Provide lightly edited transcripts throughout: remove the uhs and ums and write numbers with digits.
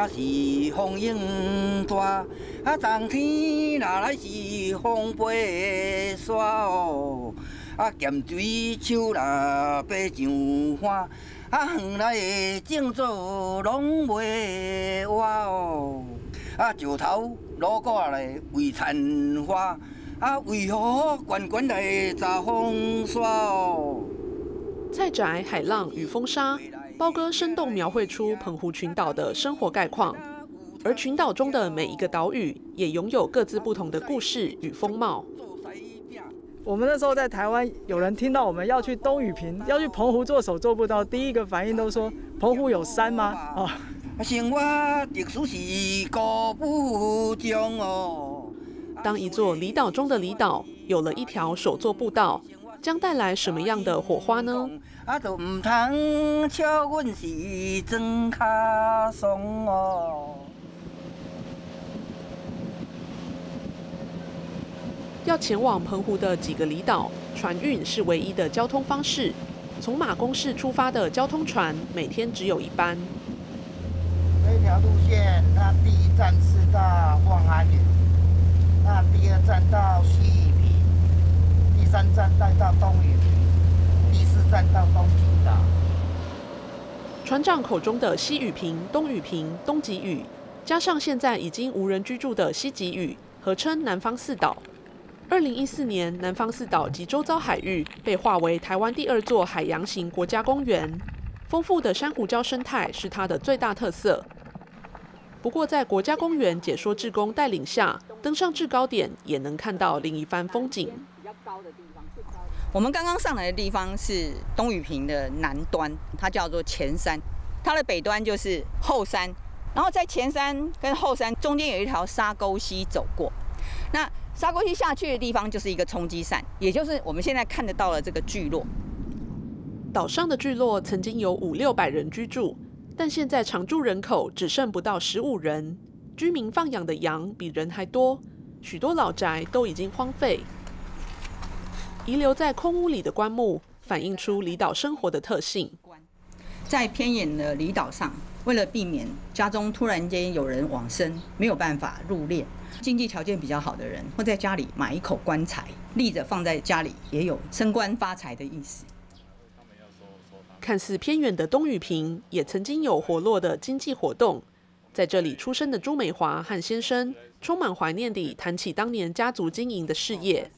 若是风影大，冬天若来是风飞沙哦，咸水手若白上花，远来的种作拢袂活哦，石头路过来为残花，为何悬悬来查风沙哦？ 菜宅、海浪与风沙，包哥生动描绘出澎湖群岛的生活概况，而群岛中的每一个岛屿也拥有各自不同的故事与风貌。 我们那时候在台湾，有人听到我们要去东屿坪，要去澎湖做手做不到，第一个反应都说：澎湖有山吗？哦， 生活特殊是高不中哦。 当一座离岛中的离岛有了一条手作步道，将带来什么样的火花呢？ 就唔通笑阮是装卡松哦。 要前往澎湖的几个离岛，船运是唯一的交通方式。从马公市出发的交通船，每天只有1班。 这条路线，它第一站是到望安屿，那第2站到西屿坪，第3站再到东屿坪，第4站到东极岛。 船长口中的西屿坪、东屿坪、东极屿，加上现在已经无人居住的西极屿，合称南方4岛。2014年，南方4岛及周遭海域被划为台湾第2座海洋型国家公园，丰富的珊瑚礁生态是它的最大特色。不过，在国家公园解说志工带领下，登上制高点也能看到另一番风景。 我们刚刚上来的地方是东屿坪的南端，它叫做前山，它的北端就是后山，然后在前山跟后山中间有一条沙沟溪走过。那沙沟溪下去的地方就是一个冲积扇，也就是我们现在看得到的这个聚落。 岛上的聚落曾经有500-600人居住，但现在常住人口只剩不到15人。居民放养的羊比人还多，许多老宅都已经荒废。遗留在空屋里的棺木，反映出离岛生活的特性。 在偏远的离岛上，为了避免家中突然间有人往生，没有办法入殓，经济条件比较好的人会在家里买一口棺材，立着放在家里，也有升官发财的意思。 看似偏远的东屿坪，也曾经有活络的经济活动。在这里出生的朱美华和先生，充满怀念地谈起当年家族经营的事业。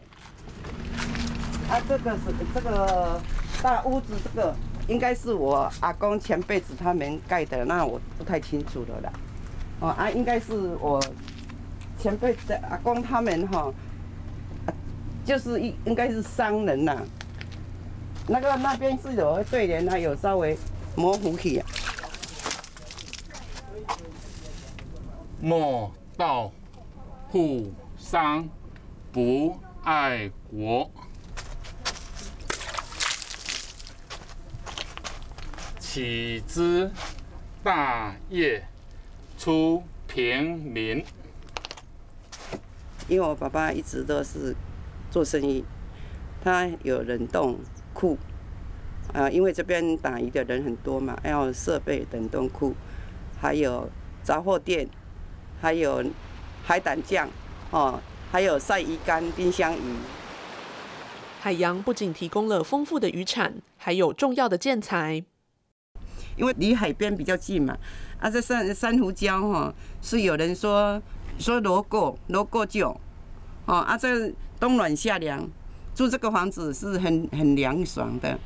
这个大屋子，这个应该是我阿公前辈子他们盖的，那我不太清楚了啦。应该是我前辈子的阿公他们就是应该是商人呐。那边是有对联，还有稍微模糊起。 莫道富商不爱国，岂知大业出平民。 因为我爸爸一直都是做生意，他有冷冻库，因为这边打鱼的人很多嘛，要设备冷冻库，还有杂货店，还有海胆酱，还有晒鱼干、冰箱鱼。 海洋不仅提供了丰富的渔产，还有重要的建材。 因为离海边比较近嘛，这珊瑚礁是有人说罗锅酒，这冬暖夏凉，住这个房子是很凉爽的。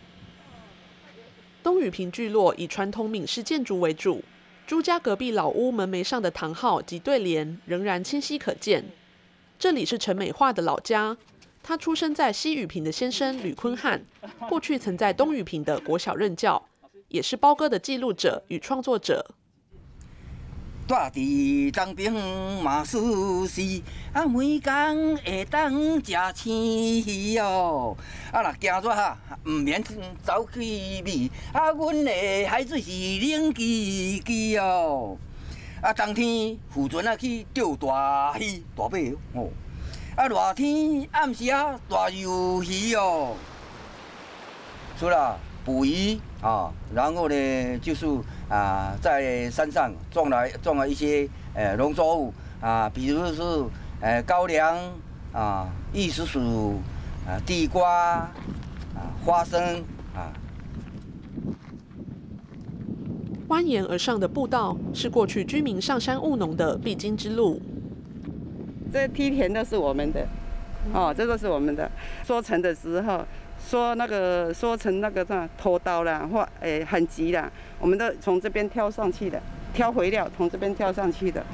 东屿坪聚落以传统闽式建筑为主，朱家隔壁老屋门楣上的堂号及对联仍然清晰可见。这里是陈美化的老家，他出生在西屿坪的先生吕坤汉，过去曾在东屿坪的国小任教，也是包哥的记录者与创作者。 住伫东边嘛舒适，每工会当食青鱼哦。若行热唔免走去味，阮的海水是冷叽叽哦。冬天渔船去钓大鱼大马哦。热天暗时大鱿鱼哦。除了捕鱼啊，然后呢就是在山上种了一些农作物啊，比如是高粱玉蜀黍地瓜花生啊。 蜿蜒而上的步道是过去居民上山务农的必经之路。 这梯田都是我们的，这都是我们的。收成的时候，收成那个拖刀啦，或很急啦，我们都从这边挑上去的，挑肥料从这边挑上去的。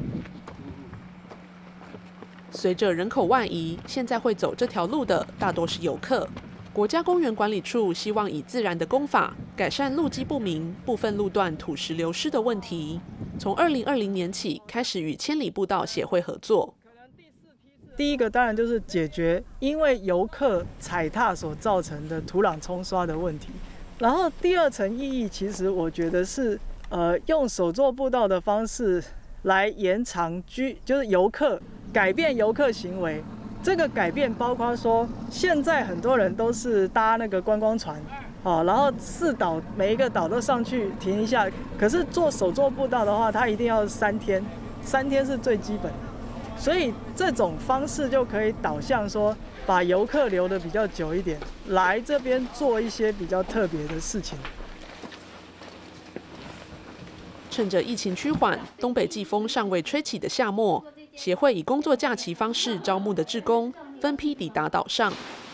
随着人口外移，现在会走这条路的大多是游客。国家公园管理处希望以自然的工法改善路基不明、部分路段土石流失的问题。从2020年起开始与千里步道协会合作。 第一个当然就是解决因为游客踩踏所造成的土壤冲刷的问题。然后第二层意义，其实我觉得是用手作步道的方式来延长就是游客改变游客行为。这个改变包括说，现在很多人都是搭那个观光船，然后4岛每一个岛都上去停一下。可是做手作步道的话，它一定要3天，3天是最基本的。所以这种方式就可以导向说，把游客留得比较久一点，来这边做一些比较特别的事情。 趁着疫情趋缓，东北季风尚未吹起的夏末，协会以工作假期方式招募的志工，分批抵达岛上。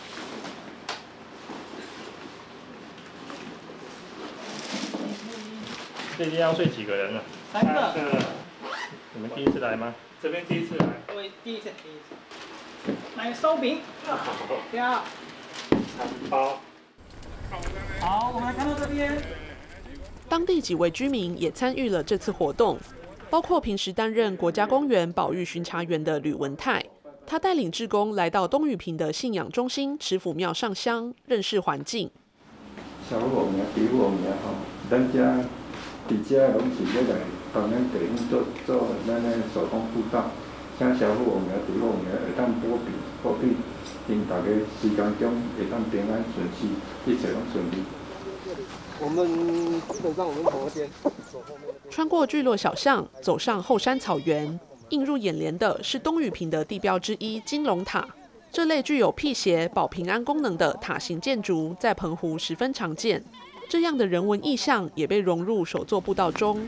这地方睡几个人了 ？3个。 你们第一次来吗？ 这边第一次来。 我第一次。来烧饼。对啊。 包。 好，我们来看到这边。 当地几位居民也参与了这次活动，包括平时担任国家公园保育巡查员的吕文泰。他带领志工来到东屿坪的信仰中心池府庙上香，认识环境。 小火苗、比火苗咱家伫遮拢是要来帮咱地方做咱的手工步道，像小火苗、比火苗会当保庇，因大家时间中会当平安顺遂，一切拢顺利。 我们基本上我们从那边走后面。 穿过聚落小巷，走上后山草原，映入眼帘的是东屿坪的地标之一金龙塔。这类具有辟邪、保平安功能的塔形建筑，在澎湖十分常见。这样的人文意象也被融入手作步道中。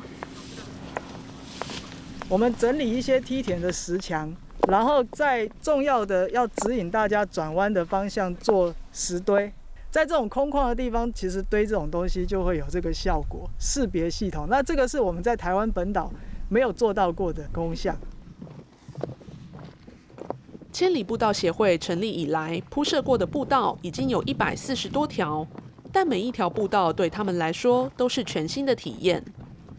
我们整理一些梯田的石墙，然后在重要的要指引大家转弯的方向做石堆。在这种空旷的地方，其实堆这种东西就会有这个效果，识别系统。那这个是我们在台湾本岛没有做到过的功效。 千里步道协会成立以来，铺设过的步道已经有140多条，但每一条步道对他们来说都是全新的体验。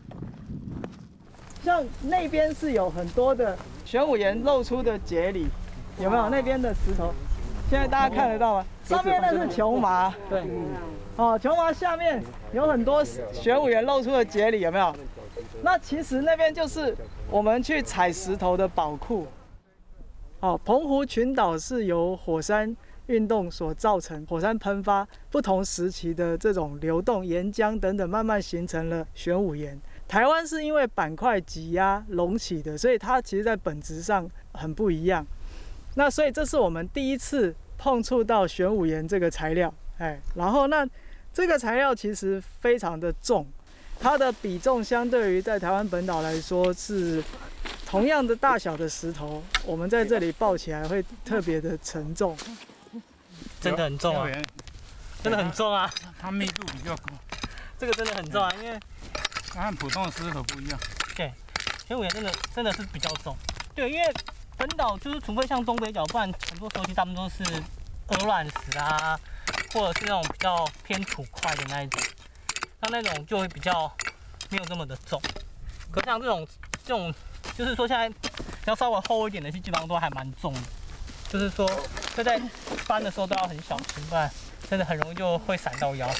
像那边是有很多的玄武岩露出的节理，有没有？那边的石头，现在大家看得到吗？上面那是琼麻，对，琼麻下面有很多玄武岩露出的节理，有没有？那其实那边就是我们去采石头的宝库。澎湖群岛是由火山运动所造成，火山喷发不同时期的这种流动岩浆等等，慢慢形成了玄武岩。台湾是因为板块挤压隆起的，所以它其实在本质上很不一样。那所以这是我们第一次碰触到玄武岩这个材料，然后那这个材料其实非常的重，它的比重相对于在台湾本岛来说是同样的大小的石头，我们在这里抱起来会特别的沉重。 真的很重啊，真的很重啊， 它密度比较高， 这个真的很重啊，因为它和普通的石头不一样。 对，玄武岩真的是比较重。对，因为本岛就是除非像东北角，不然很多时候其实他们都是鹅卵石啊，或者是那种比较偏土块的那一种，那种就会比较没有这么的重。可像这种就是说现在要稍微厚一点的，基本上都还蛮重的。就是说会在搬的时候都要很小心，不然真的很容易就会闪到腰。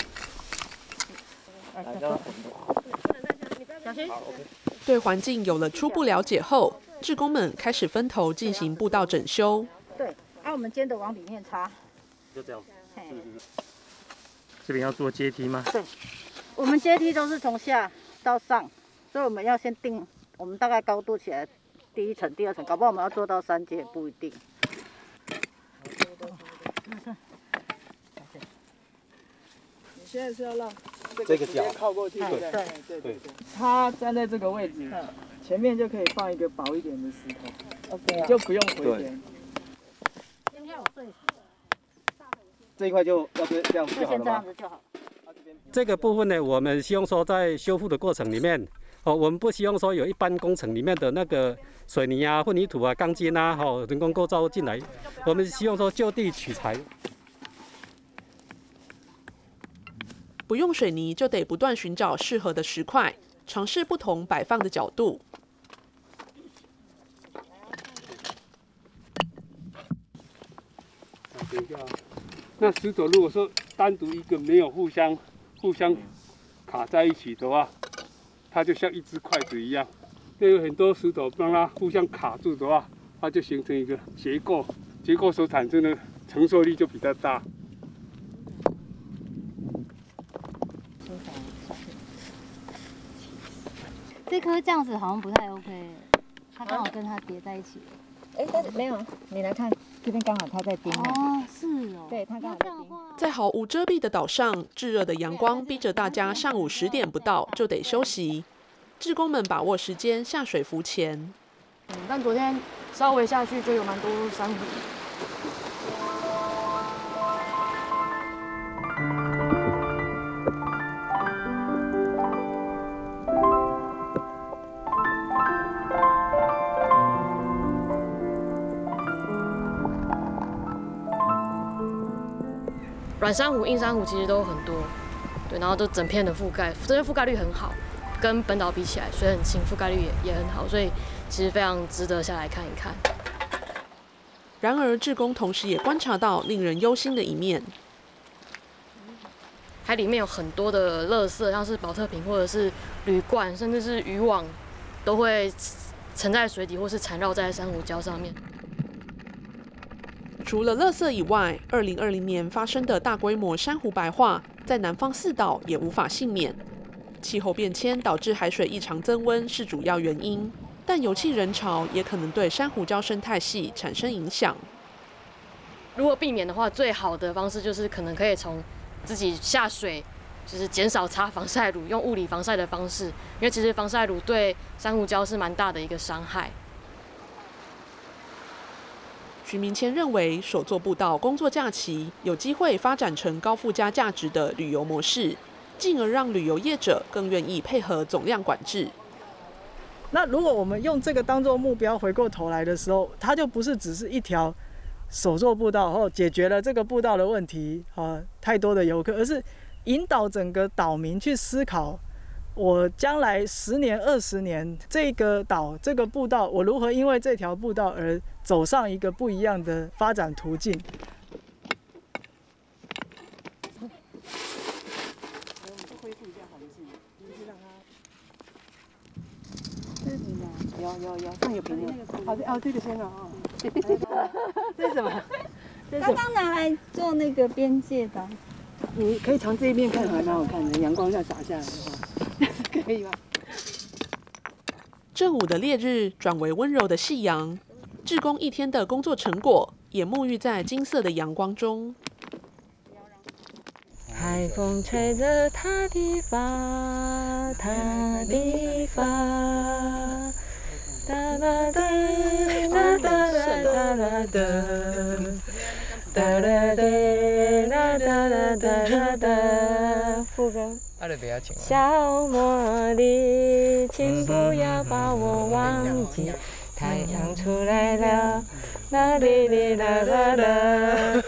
小心。 对环境有了初步了解后，志工们开始分头进行步道整修。 对，我们尖的往里面插。 就这样。 这边要做阶梯吗？ 对，我们阶梯都是从下到上，所以我们要先定我们大概高度起来，第一层、第二层，搞不好我们要做到3阶也不一定。 你现在是要让这个角靠过去， 对对。他站在这个位置，前面就可以放一个薄一点的石头 ，OK 就不用回填。 今天我睡死了。 这一块就要这样就好了吗？ 这样子就好。 这个部分呢，我们希望说在修复的过程里面，我们不希望说有一般工程里面的那个水泥啊、混凝土啊、钢筋啊、人工构造进来，我们希望说就地取材。 不用水泥就得不断寻找适合的石块，尝试不同摆放的角度。 等一下，那石头如果说单独一个没有互相卡在一起的话，它就像一只筷子一样。那有很多石头让它互相卡住的话，它就形成一个结构，结构所产生的承受力就比较大。 这颗这样子好像不太 OK， 它刚好跟它叠在一起。 但是没有，你来看，这边刚好它在钉了。 哦，是哦。 对，它刚好在钉。 在毫无遮蔽的岛上，炙热的阳光逼着大家上午10点不到就得休息。志工们把握时间下水浮潜。 但昨天稍微下去就有蛮多珊瑚。 软珊瑚、硬珊瑚其实都很多，对，然后都整片的覆盖，这些覆盖率很好，跟本岛比起来，水很清，覆盖率也很好，所以其实非常值得下来看一看。 然而，志工同时也观察到令人忧心的一面。 海里面有很多的垃圾，像是保特瓶或者是铝罐，甚至是渔网，都会沉在水底或是缠绕在珊瑚礁上面。 除了垃圾以外，2020年发生的大规模珊瑚白化，在南方4岛也无法幸免。气候变迁导致海水异常增温是主要原因，但油气人潮也可能对珊瑚礁生态系产生影响。 如果避免的话，最好的方式就是可能可以从自己下水，就是减少擦防晒乳，用物理防晒的方式，因为其实防晒乳对珊瑚礁是蛮大的一个伤害。 徐明谦认为，手作步道工作假期有机会发展成高附加价值的旅游模式，进而让旅游业者更愿意配合总量管制。 那如果我们用这个当作目标，回过头来的时候，它就不是只是一条手作步道后解决了这个步道的问题太多的游客，而是引导整个岛民去思考，我将来10年、20年，这个岛、这个步道，我如何因为这条步道而走上一个不一样的发展途径。 有，上有屏幕。这个先了啊。 这是什么？ 刚刚拿来做那个边界的。 你可以从这一面看，还蛮好看的。阳光这样洒下来的话，可以吗？ 正午的烈日转为温柔的夕阳，志工一天的工作成果也沐浴在金色的阳光中。 海风吹着她的发，她的发，哒啦哒啦哒啦哒啦哒，哒啦哒啦哒啦哒啦哒。副歌。小茉莉，请不要把我忘记。太阳出来了，啦哩哩啦啦啦。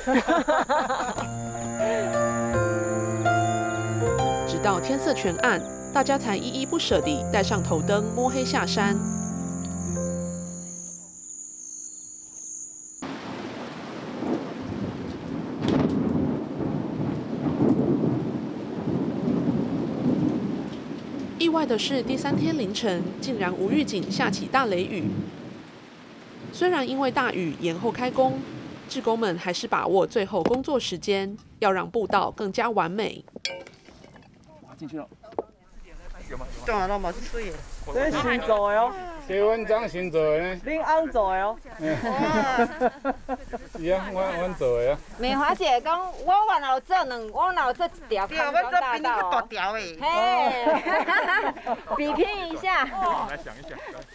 直到天色全暗，大家才依依不舍地带上头灯，摸黑下山。意外的是，第3天凌晨竟然无预警下起大雷雨。虽然因为大雨延后开工， 志工们还是把握最后工作时间，要让步道更加完美。 进去了。 种啊，拢无水的。 这是新做的哦。 这阮长新做的呢。 恁翁做的哦。 是啊，阮做的啊。 美华姐讲，我往后做我若做一条康庄大道。大条的。嘿，比拼一下。 来想一想。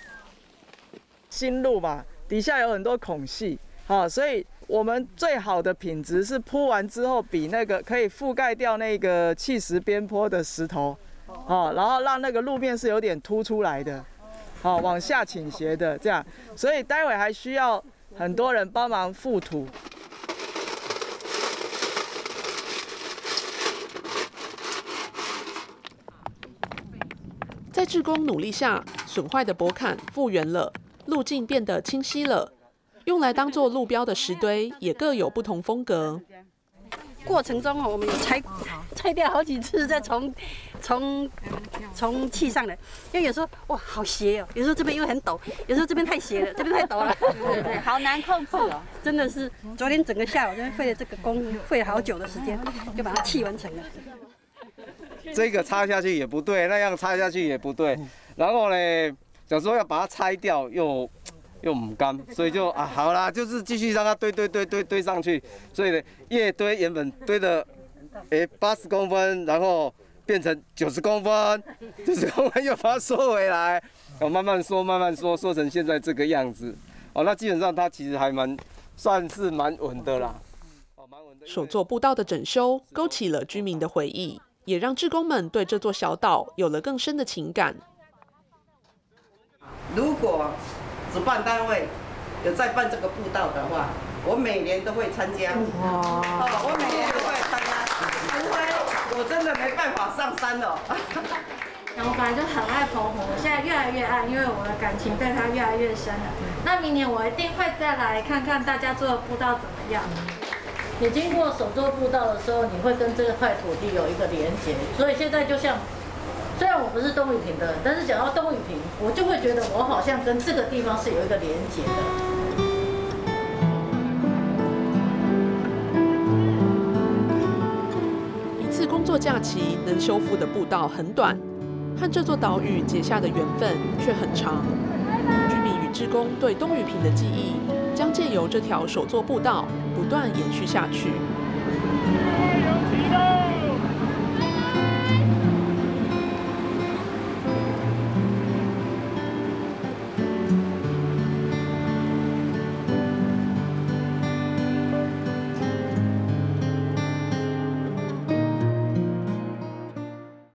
新路嘛，底下有很多孔隙，好，所以我们最好的品质是铺完之后，比那个可以覆盖掉那个砌石边坡的石头。 哦，然后让那个路面是有点凸出来的，好，往下倾斜的这样，所以待会还需要很多人帮忙覆土。 在志工努力下，损坏的驳坎复原了，路径变得清晰了。用来当做路标的石堆也各有不同风格。 过程中我们有拆掉好几次，再重砌上来，因为有时候哇好斜哦，有时候这边又很陡，有时候这边太斜了，这边太陡了， 对，好难控制哦。 真的是昨天整个下午就费了这个工，费了好久的时间，就把它砌完成了。 这个插下去也不对，那样插下去也不对，然后呢，想说要把它拆掉又唔甘，所以就好啦，就是继续让它堆上去。所以呢，越堆原本堆的80公分，然后变成90公分，90公分又把它缩回来，慢慢缩，缩成现在这个样子。哦，那基本上它其实还算是蛮稳的啦。 手作步道的整修，勾起了居民的回忆，也让志工们对这座小岛有了更深的情感。 如果主办单位有在办这个步道的话，我每年都会参加。我每年都会参加，除非我真的没办法上山了。 我本来就很爱澎湖，我现在越来越爱，因为我的感情对它越来越深了。那明年我一定会再来看看大家做的步道怎么样。 你经过手作步道的时候，你会跟这块土地有一个连结，所以现在就像。 虽然我不是东屿坪的人，但是讲到东屿坪，我就会觉得我好像跟这个地方是有一个连结的。 一次工作假期能修复的步道很短，和这座岛屿结下的缘分却很长。居民与志工对东屿坪的记忆，将借由这条手作步道不断延续下去。